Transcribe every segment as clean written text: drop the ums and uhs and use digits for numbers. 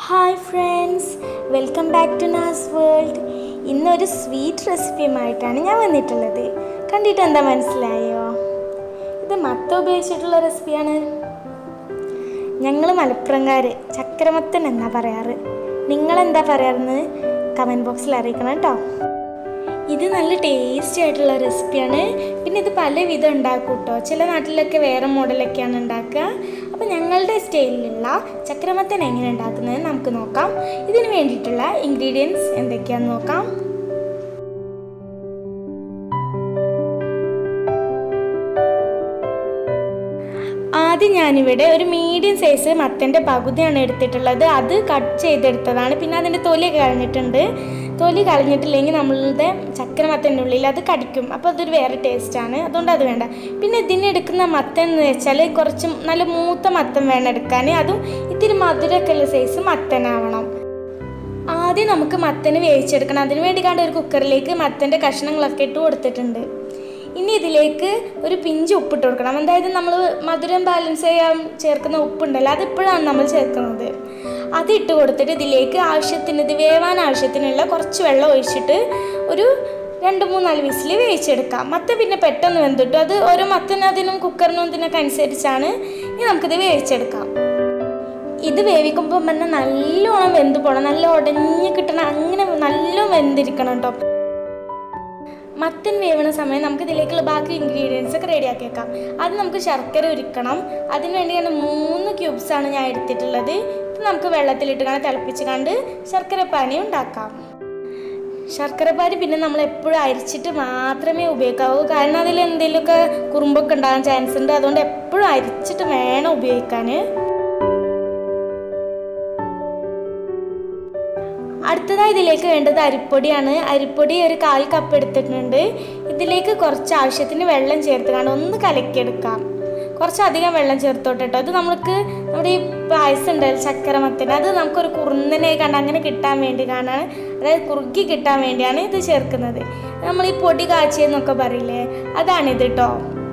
Hi friends, welcome back to Naz World. ഇന്നൊരു sweet റെസിപ്പിയുമായിട്ടാണ് ഞാൻ വന്നിട്ടുള്ളത്. കണ്ടിട്ട് എന്താ മനസ്സിലായോ? ഇത് മത്ത ഉപയോഗിച്ചിട്ടുള്ള റെസിപ്പിയാണ്. ഞങ്ങൾ മലപ്പുറംകാർ ചക്കരമത്തൻ എന്നാ പറയാറ്. നിങ്ങളെന്താ പറയാറെന്ന് കമൻറ്റ് ബോക്സിൽ അറിയിക്കണം കേട്ടോ. ഇത് നല്ല ടേസ്റ്റി ആയിട്ടുള്ള റെസിപ്പിയാണ്. പിന്നെ ഇത് പല വിധം ഉണ്ടാക്കും കേട്ടോ. ചില നാട്ടിലൊക്കെ വേറെ മോഡലൊക്കെയാണ് ഉണ്ടാക്കുക. അപ്പോൾ ഞങ്ങളുടെ സ്റ്റൈലിലുള്ള ചക്രമത്തൻ എങ്ങനെ ഉണ്ടാക്കുന്നത് നമുക്ക് നോക്കാം. ഇതിന് വേണ്ടിയിട്ടുള്ള ഇൻഗ്രീഡിയൻസ് എന്തൊക്കെയാണെന്ന് നോക്കാം. ആദ്യം ഞാനിവിടെ ഒരു മീഡിയം സൈസ് മത്തൻ്റെ പകുതിയാണ് എടുത്തിട്ടുള്ളത്. അത് കട്ട് ചെയ്തെടുത്തതാണ്. പിന്നെ അതിൻ്റെ തൊലിയൊക്കെ കളഞ്ഞിട്ടുണ്ട്. തൊലി കളഞ്ഞിട്ടില്ലെങ്കിൽ നമ്മളുടെ ചക്കരമത്തൻ്റെ ഉള്ളിൽ അത് കടിക്കും. അപ്പോൾ അതൊരു വേറെ ടേസ്റ്റാണ്. അതുകൊണ്ട് അത് വേണ്ട. പിന്നെ ഇതിനെടുക്കുന്ന മത്തൻ എന്ന് വെച്ചാൽ കുറച്ച് നല്ല മൂത്ത മത്തൻ വേണം എടുക്കാൻ. അതും ഇത്തിരി മധുരമൊക്കെ ഉള്ള സൈസ് മത്തനാവണം. ആദ്യം നമുക്ക് മത്തന് വേവിച്ചെടുക്കണം. അതിന് വേണ്ടി കണ്ട ഒരു കുക്കറിലേക്ക് മത്തൻ്റെ കഷ്ണങ്ങളൊക്കെ ഇട്ട് കൊടുത്തിട്ടുണ്ട്. ഇനി ഇതിലേക്ക് ഒരു പിഞ്ച് ഉപ്പിട്ട് കൊടുക്കണം. അതായത് നമ്മൾ മധുരം ബാലൻസ് ചെയ്യാൻ ചേർക്കുന്ന ഉപ്പുണ്ടല്ലോ, അതിപ്പോഴാണ് നമ്മൾ ചേർക്കുന്നത്. അതിട്ട് കൊടുത്തിട്ട് ഇതിലേക്ക് ആവശ്യത്തിന്, ഇത് വേവാൻ ആവശ്യത്തിനുള്ള കുറച്ച് വെള്ളം ഒഴിച്ചിട്ട് ഒരു 2-3-4 വിസിൽ വേവിച്ചെടുക്കാം. മത്ത പിന്നെ പെട്ടെന്ന് വെന്തിട്ടു. അത് ഓരോ മത്തനതിനും കുക്കറിനും ഇതിനൊക്കെ അനുസരിച്ചാണ്. ഇനി നമുക്കിത് വേവിച്ചെടുക്കാം. ഇത് വേവിക്കുമ്പോൾ തന്നെ നല്ലോണം വെന്ത് പോകണം. നല്ല ഉടഞ്ഞ് കിട്ടണം. അങ്ങനെ നല്ലോണം വെന്തിരിക്കണം കേട്ടോ. മത്തൻ വേവണ സമയം നമുക്ക് ഇതിലേക്കുള്ള ബാക്കി ഇൻഗ്രീഡിയൻസ് ഒക്കെ റെഡിയാക്കി വെക്കാം. അത് നമുക്ക് ശർക്കര ഉരുക്കണം. അതിന് വേണ്ടിയാണ് 3 ക്യൂബ്സാണ് ഞാൻ എടുത്തിട്ടുള്ളത്. ഇത് നമുക്ക് വെള്ളത്തിലിട്ട് തിളപ്പിച്ച് കണ്ട് ശർക്കരപ്പാനി ഉണ്ടാക്കാം. ശർക്കരപ്പാനി പിന്നെ നമ്മൾ എപ്പോഴും അരിച്ചിട്ട് മാത്രമേ ഉപയോഗിക്കാവൂ. കാരണം അതിൽ എന്തെങ്കിലുമൊക്കെ കുറുമ്പൊക്കെ ഉണ്ടാകാൻ ചാൻസ് ഉണ്ട്. അതുകൊണ്ട് എപ്പോഴും അരിച്ചിട്ട് വേണം ഉപയോഗിക്കാൻ. അടുത്തതായി ഇതിലേക്ക് വേണ്ടത് അരിപ്പൊടിയാണ്. അരിപ്പൊടി ഒരു 1/4 കപ്പ് എടുത്തിട്ടുണ്ട്. ഇതിലേക്ക് കുറച്ച് ആവശ്യത്തിന് വെള്ളം ചേർത്ത് ഒന്ന് കലക്കിയെടുക്കാം. കുറച്ചധികം വെള്ളം ചേർത്തോട്ടെ കേട്ടോ. ഇത് നമ്മുടെ ഈ പായസം ഉണ്ടല്ലോ ചക്കരമത്തൻ, അത് നമുക്കൊരു കുറുന്നനെ അങ്ങനെ കിട്ടാൻ വേണ്ടി കാണാൻ, അതായത് കുറുക്കി കിട്ടാൻ വേണ്ടിയാണ് ഇത് ചേർക്കുന്നത്. നമ്മൾ ഈ പൊടി കാച്ചിയെന്നൊക്കെ പറയില്ലേ, അതാണിത് കേട്ടോ.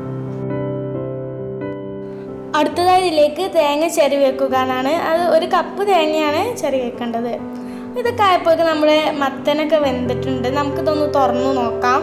അടുത്തതായി ഇതിലേക്ക് തേങ്ങ ചിരവി വെക്കുകയാണ്. അത് 1 കപ്പ് തേങ്ങയാണ് ചിരവി വെക്കേണ്ടത്. ഇതൊക്കെ ആയപ്പോഴേക്ക് നമ്മുടെ മത്തനൊക്കെ വെന്തിട്ടുണ്ട്. നമുക്കിതൊന്ന് തുറന്നു നോക്കാം.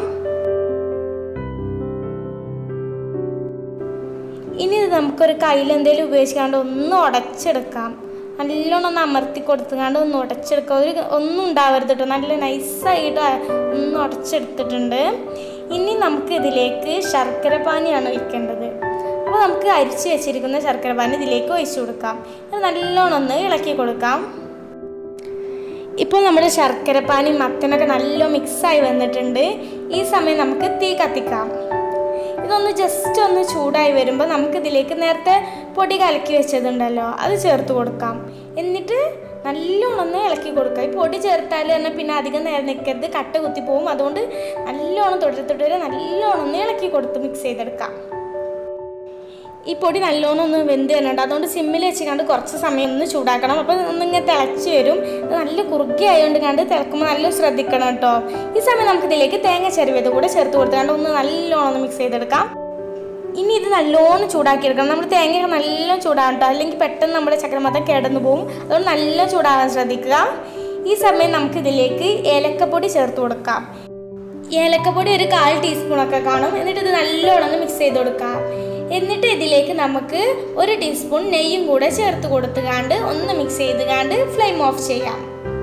ഇനി ഇത് നമുക്കൊരു കയ്യിൽ എന്തെങ്കിലും ഉപയോഗിച്ചാണ്ട് ഒന്ന് ഉടച്ചെടുക്കാം. നല്ലോണം ഒന്ന് അമർത്തി കൊടുത്തുകൊണ്ട് ഒന്ന് ഉടച്ചെടുക്കാം. ഒന്നും ഉണ്ടാവരുത് കേട്ടോ. നല്ല നൈസായിട്ട് ഒന്ന് ഉടച്ചെടുത്തിട്ടുണ്ട്. ഇനി നമുക്ക് ഇതിലേക്ക് ശർക്കരപ്പാനിയാണ് ഒഴിക്കേണ്ടത്. അപ്പോൾ നമുക്ക് അരിച്ച് വെച്ചിരിക്കുന്ന ശർക്കരപ്പാനി ഇതിലേക്ക് ഒഴിച്ചു കൊടുക്കാം. അത് നല്ലോണം ഒന്ന് ഇളക്കി കൊടുക്കാം. ഇപ്പോൾ നമ്മുടെ ശർക്കരപ്പാനി മത്തനൊക്കെ നല്ല മിക്സായി വന്നിട്ടുണ്ട്. ഈ സമയം നമുക്ക് തീ കത്തിക്കാം. ഇതൊന്ന് ജസ്റ്റ് ഒന്ന് ചൂടായി വരുമ്പോൾ നമുക്കിതിലേക്ക് നേരത്തെ പൊടി കലക്കി വെച്ചതുണ്ടല്ലോ, അത് ചേർത്ത് കൊടുക്കാം. എന്നിട്ട് നല്ലോണം ഒന്ന് ഇളക്കി കൊടുക്കാം. ഈ പൊടി ചേർത്താൽ തന്നെ പിന്നെ അധികം നേരം നിൽക്കരുത്, കട്ട കുത്തി പോവും. അതുകൊണ്ട് നല്ലോണം തുടരെ നല്ലോണം ഒന്ന് ഇളക്കി കൊടുത്ത് മിക്സ് ചെയ്തെടുക്കാം. ഈ പൊടി നല്ലോണം ഒന്ന് വെന്ത് തന്നെയുണ്ട്. അതുകൊണ്ട് സിമ്മിൽ വെച്ച് കുറച്ച് സമയം ഒന്ന് ചൂടാക്കണം. അപ്പോൾ ഒന്നിങ്ങനെ തിളച്ച് വരും. നല്ല കുറുക്കി ആയതുകൊണ്ട് തിളക്കുമ്പോൾ നല്ല ശ്രദ്ധിക്കണം കേട്ടോ. ഈ സമയം നമുക്ക് ഇതിലേക്ക് തേങ്ങ ചിരവിയത് കൂടെ ചേർത്ത് കൊടുത്തുകൊണ്ട് ഒന്ന് നല്ലോണം ഒന്ന് മിക്സ് ചെയ്തെടുക്കാം. ഇനി ഇത് നല്ലോണം ചൂടാക്കിയെടുക്കണം. നമ്മൾ തേങ്ങയൊക്കെ നല്ലോണം ചൂടാകണം കേട്ടോ, അല്ലെങ്കിൽ പെട്ടെന്ന് നമ്മുടെ ചക്രമത്തൻ കിടന്നു പോകും. അതുകൊണ്ട് നല്ല ചൂടാകാൻ ശ്രദ്ധിക്കുക. ഈ സമയം നമുക്ക് ഇതിലേക്ക് ഏലക്കപ്പൊടി ചേർത്ത് കൊടുക്കാം. ഏലക്കപ്പൊടി ഒരു 1/4 ടീസ്പൂണൊക്കെ കാണും. എന്നിട്ട് ഇത് നല്ലോണം ഒന്ന് മിക്സ് ചെയ്ത് കൊടുക്കാം. എന്നിട്ട് ഇതിലേക്ക് നമുക്ക് 1 ടീസ്പൂൺ നെയ്യും കൂടെ ചേർത്ത് കൊടുത്തുകൊണ്ട് ഒന്ന് മിക്സ് ചെയ്തുകൊണ്ട് ഫ്ലെയിം ഓഫ് ചെയ്യാം.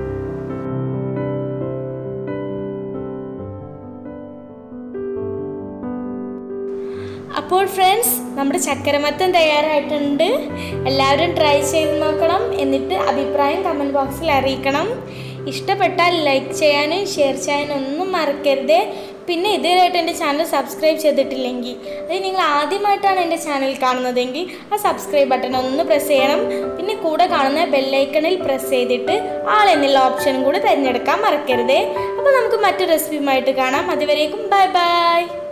അപ്പോൾ ഫ്രണ്ട്സ്, നമ്മുടെ ചക്കരമത്തൻ തയ്യാറായിട്ടുണ്ട്. എല്ലാവരും ട്രൈ ചെയ്ത് നോക്കണം. എന്നിട്ട് അഭിപ്രായം കമൻറ്റ് ബോക്സിൽ അറിയിക്കണം. ഇഷ്ടപ്പെട്ടാൽ ലൈക്ക് ചെയ്യാനും ഷെയർ ചെയ്യാനും ഒന്നും മറക്കരുത്. പിന്നെ ഇതുവരെയായിട്ട് എൻ്റെ ചാനൽ സബ്സ്ക്രൈബ് ചെയ്തിട്ടില്ലെങ്കിൽ, അത് നിങ്ങൾ ആദ്യമായിട്ടാണ് എൻ്റെ ചാനൽ കാണുന്നതെങ്കിൽ ആ സബ്സ്ക്രൈബ് ബട്ടൺ ഒന്ന് പ്രസ് ചെയ്യണം. പിന്നെ കൂടെ കാണുന്ന ബെല്ലൈക്കണിൽ പ്രസ് ചെയ്തിട്ട് ആൾ എന്നുള്ള ഓപ്ഷനും കൂടെ തിരഞ്ഞെടുക്കാൻ മറക്കരുത്. അപ്പോൾ നമുക്ക് മറ്റൊരു റെസിപ്പിയുമായിട്ട് കാണാം. അതുവരേക്കും ബൈ ബൈ.